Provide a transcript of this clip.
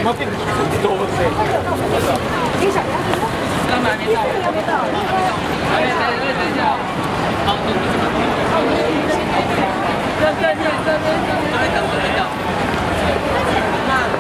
決まってるでしょ、動物で。干嘛？没到，还没到，等一下。好，这边，还没到。